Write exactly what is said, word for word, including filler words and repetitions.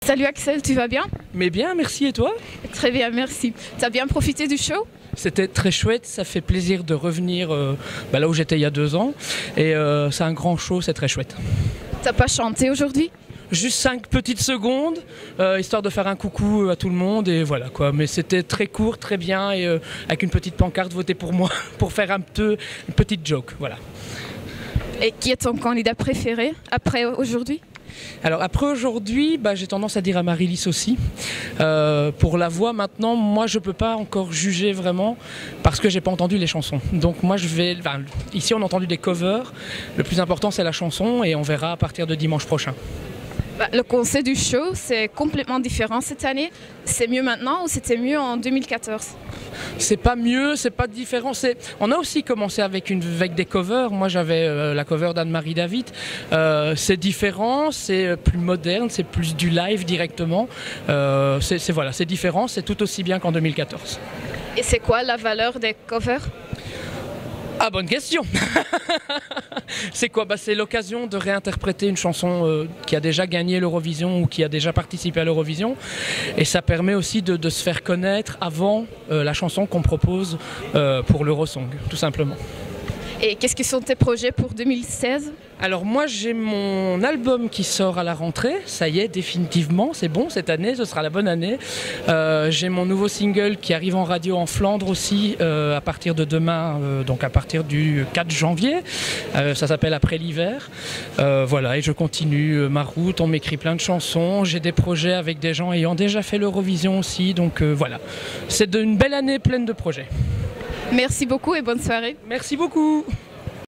Salut Axel, tu vas bien? Mais bien, merci, et toi? Très bien, merci. Tu as bien profité du show? C'était très chouette, ça fait plaisir de revenir euh, bah, là où j'étais il y a deux ans. Et euh, c'est un grand show, c'est très chouette. T'as pas chanté aujourd'hui? Juste cinq petites secondes, euh, histoire de faire un coucou à tout le monde et voilà quoi. Mais c'était très court, très bien et euh, avec une petite pancarte, votez pour moi pour faire un peu une petite joke, voilà. Et qui est ton candidat préféré après aujourd'hui? Alors après aujourd'hui, bah, j'ai tendance à dire à Marie-Lise aussi. Euh, pour la voix maintenant, moi je peux pas encore juger vraiment parce que j'ai pas entendu les chansons. Donc moi je vais, enfin, ici on a entendu des covers. Le plus important c'est la chanson et on verra à partir de dimanche prochain. Bah, le concept du show, c'est complètement différent cette année. C'est mieux maintenant ou c'était mieux en deux mille quatorze? C'est pas mieux, c'est pas différent. On a aussi commencé avec, une, avec des covers. Moi j'avais euh, la cover d'Anne-Marie David. Euh, c'est différent, c'est plus moderne, c'est plus du live directement. Euh, c'est voilà, c'est différent, c'est tout aussi bien qu'en deux mille quatorze. Et c'est quoi la valeur des covers? Ah, bonne question. C'est quoi? Bah, c'est l'occasion de réinterpréter une chanson euh, qui a déjà gagné l'Eurovision ou qui a déjà participé à l'Eurovision. Et ça permet aussi de, de se faire connaître avant euh, la chanson qu'on propose euh, pour l'Eurosong, tout simplement. Et qu'est-ce que sont tes projets pour deux mille seize? Alors moi j'ai mon album qui sort à la rentrée, ça y est définitivement, c'est bon cette année, ce sera la bonne année. Euh, j'ai mon nouveau single qui arrive en radio en Flandre aussi euh, à partir de demain, euh, donc à partir du quatre janvier, euh, ça s'appelle Après l'hiver. Euh, voilà, et je continue ma route, on m'écrit plein de chansons, j'ai des projets avec des gens ayant déjà fait l'Eurovision aussi, donc euh, voilà. C'est une belle année pleine de projets. Merci beaucoup et bonne soirée. Merci beaucoup.